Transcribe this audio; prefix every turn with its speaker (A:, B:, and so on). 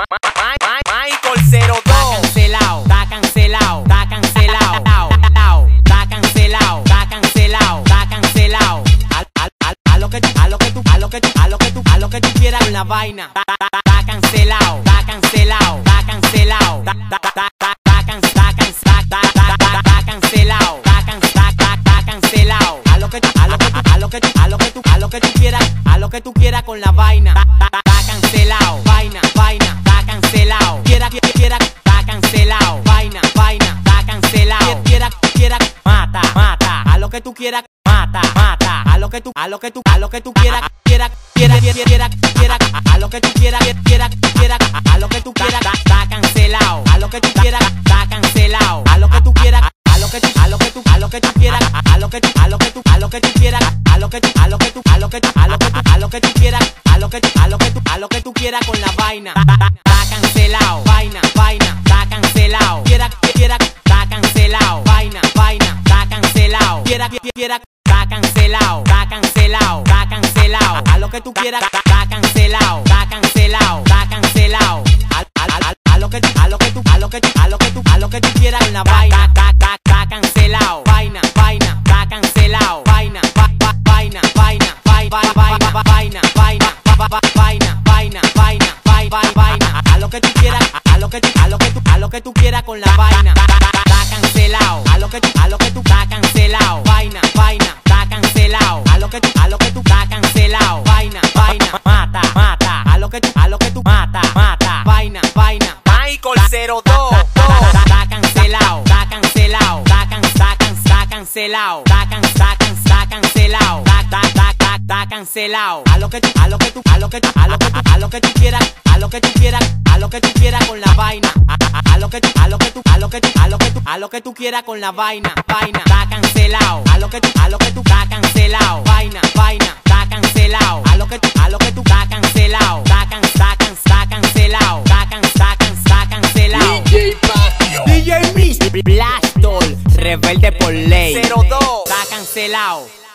A: Michael 02.
B: Está cancelado, está cancelado, está cancelado, está cancelado, está cancelado. A lo que tú quieras con la vaina. Está cancelado, está cancelado, está cancelado, está cancelado, está cancelado. A lo que tú quieras con la vaina. Está cancelado, vaina, está cancelado. Quiera, está cancelado, vaina, está cancelado. Quiera, mata. A lo que tú quieras, mata. A lo que tú quieras, a lo que tú quieras, a lo que tú quieras, a lo que tú quieras, está cancelado. A lo que tú quieras, está cancelado. A lo que tú quieras, a lo que tú quieras, a lo que tú quieras, a lo que tú quieras, a lo que tú quieras con la vaina. Está cancelado, vaina, está cancelado. Quiera, está cancelado, vaina, está cancelado. Quiera, está cancelado, está cancelado, está cancelado. A lo que tú quieras, está cancelado, está cancelado, está cancelado. A lo que tú quieras con la vaina. Está cancelado, vaina, está cancelado, vaina, a lo que tú quieras, a lo que tú quieras con la vaina. Está cancelado, a lo que tú está cancelado, vaina, está cancelado. A lo que tú está cancelado, vaina, mata. A lo que tú mata, vaina.
A: Michael 02.
B: Está cancelado, está cancelado, está cancelado, está cancelado, está cancelado. A lo que tú quieras, a lo que tú quieras con la vaina. A lo que tú quieras con la vaina. Está cancelado. A lo que tú está cancelado, vaina, está cancelado. A lo que tú está cancelado, está cancelado, está cancelado.
A: DJ Patio.
B: DJ Mist, Blastol, rebelde por ley.
A: 02.
B: Está cancelado.